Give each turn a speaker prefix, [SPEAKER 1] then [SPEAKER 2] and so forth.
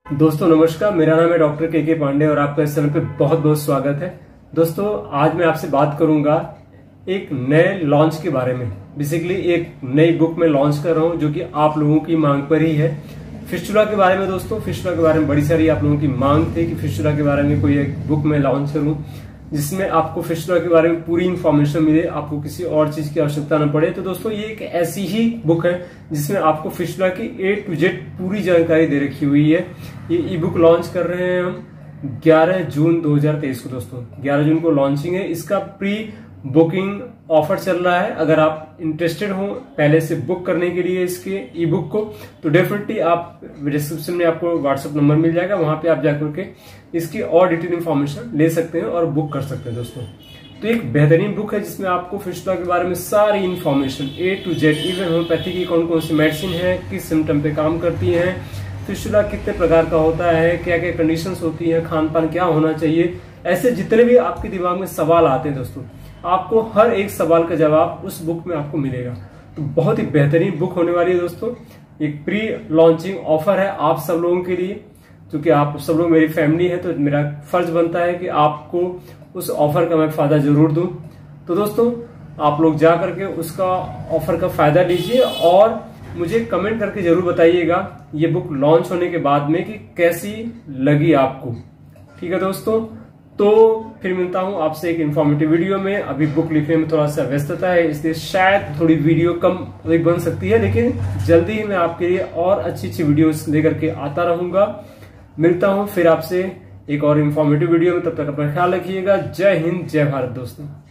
[SPEAKER 1] दोस्तों नमस्कार, मेरा नाम है डॉक्टर के पांडे और आपका इस चैनल पे बहुत बहुत स्वागत है। दोस्तों आज मैं आपसे बात करूंगा एक नए लॉन्च के बारे में। बेसिकली एक नई बुक में लॉन्च कर रहा हूं जो कि आप लोगों की मांग पर ही है। फिस्टुला के बारे में दोस्तों, फिस्टुला के बारे में बड़ी सारी आप लोगों की मांग थी कि फिस्टुला के बारे में कोई एक बुक में लॉन्च करूं जिसमें आपको फिस्टुला के बारे में पूरी इन्फॉर्मेशन मिले, आपको किसी और चीज की आवश्यकता न पड़े। तो दोस्तों ये एक ऐसी ही बुक है जिसमें आपको फिस्टुला की A to Z पूरी जानकारी दे रखी हुई है। ये ई बुक लॉन्च कर रहे हैं हम 11 जून 2023 को। दोस्तों 11 जून को लॉन्चिंग है। इसका प्री बुकिंग ऑफर चल रहा है। अगर आप इंटरेस्टेड हो पहले से बुक करने के लिए इसके ई बुक को, तो डेफिनेटली आप डिस्क्रिप्शन में आपको व्हाट्सएप नंबर मिल जाएगा, वहां पे आप जाकर के इसकी और डिटेल इंफॉर्मेशन ले सकते हैं और बुक कर सकते हैं। दोस्तों तो एक बेहतरीन बुक है जिसमें आपको फिस्टुला के बारे में सारी information A to Z, even homoeopathy की कौन कौन सी मेडिसिन है, किस सिम्टम पे काम करती है, फिस्टुला कितने प्रकार का होता है, क्या क्या कंडीशंस होती है, खान पान क्या होना चाहिए, ऐसे जितने भी आपके दिमाग में सवाल आते हैं दोस्तों, आपको हर एक सवाल का जवाब उस बुक में आपको मिलेगा। तो बहुत ही बेहतरीन बुक होने वाली है दोस्तों। एक प्री लॉन्चिंग ऑफर है आप सब लोगों के लिए। क्योंकि आप सब लोग मेरी फैमिली है तो मेरा फर्ज बनता है कि आपको उस ऑफर का मैं फायदा जरूर दूं। तो दोस्तों आप लोग जा करके उसका ऑफर का फायदा लीजिए और मुझे कमेंट करके जरूर बताइएगा ये बुक लॉन्च होने के बाद में कि कैसी लगी आपको। ठीक है दोस्तों, तो फिर मिलता हूं आपसे एक इन्फॉर्मेटिव वीडियो में। अभी बुक लिखने में थोड़ा सा व्यस्तता है इसलिए शायद थोड़ी वीडियो कम अभी बन सकती है, लेकिन जल्दी ही मैं आपके लिए और अच्छी वीडियोस लेकर के आता रहूंगा। मिलता हूं फिर आपसे एक और इन्फॉर्मेटिव वीडियो में। तब तक अपना ख्याल रखिएगा। जय हिंद, जय भारत दोस्तों।